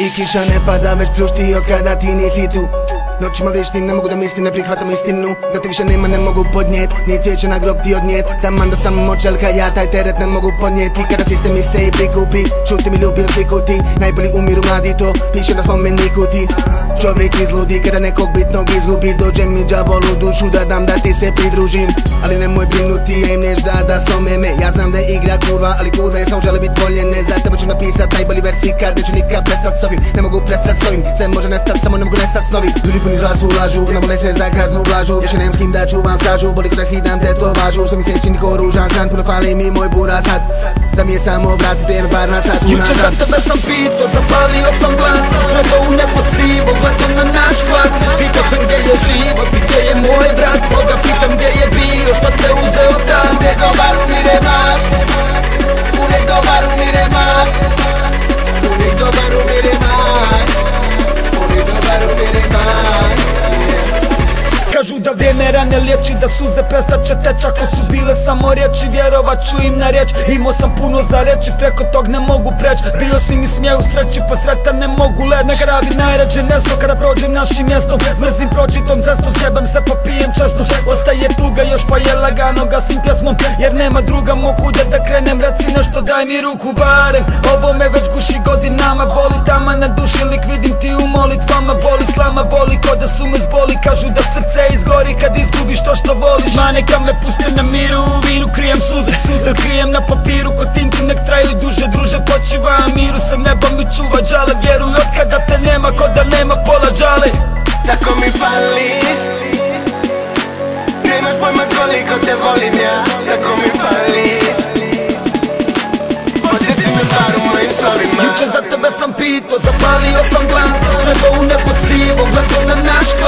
I kiša ne pada, već pljušti od kada ti nisi tu. Noćima vrišti, ne mogu da mislim, ne prihvatam istinu. Da te više nema, ne mogu podnijet, ni cvijeće na grob ti odnijet. Taman da sam moćelka, ja taj teret ne mogu podnijeti. Kada sistem mi se i prikupi, šuti mi ljubim sliku ti. Najbolji umiru mladi, to piše na spomeniku ti. Čovjek izludi, kada nekog bitnog izgubi. Dođe mi đavol u dušu da dam da ti se pridružim. Ali nemoj brinuti, ja im neš da slome me. Ja znam da je igra kurva, ali kurve samo žele bit voljene. Za tebe ću napisat najbolji versikat, neću nikad prestat s ovim. Ne mogu prestat s ovim, sve može nestat, samo ne mogu nestat s novim. Ljudi puni zla su lažu, navole se za kaznu vlažu. Više nemam s kim da čuvam stražu, boli kada skidam tetovažu. Što mi se čini ko ružan san, puno fali mi moj bura sad. Da mi je samo vrat, vrijeme par na sat. Juče za tebe sam pito, zapalio sam glan. Treba u nebo sivo, gledam na naš klad. Pitao sam gdje je život i gdje je moj brat. Boga pitam gdje je bio, šta te uzeo tam. Uvijek dobar umire mar, uvijek dobar umire mar. Uvijek dobar umire mar, uvijek dobar umire mar. Kažu da vrijeme rane liječi, da suze prestat će teć. Ako su bile samo riječi, vjerovat ću im na riječ. Imao sam puno za reći, preko tog ne mogu preć. Bio si mi smije u sreći, pa sretan ne mogu leć. Ne grabi najrađe mjesto kada prođem našim mjestom. Mrzim proći tom cestom, sjebam se pa pijem često. Ostaje tuga još pa je lagano gasim pjesmom. Jer nema druga mogu da krenem, reci nešto daj mi ruku barem. Ovo me već guši godinama, boli tama na duši. Lik vidim ti u molitvama, boli slama, boli ko da su me zboli. Kažu da srce izgori kad izgubiš to što voliš. Ma neka me puste na miru, u vinu krijem suze. Ili krijem na papiru, ko tinti nek traju duže. Druže počiva miru, sa neba mi čuva džale. Vjeruj od kada te nema, ko da nema pola džale. Tako mi fališ, nemaš pojma koliko te volim ja. Tako mi fališ, posjeti me bar u mojim snovima. Juče za tebe sam pito, zapalio sam glan. Treba u nebo sivo, gledam na naš klad.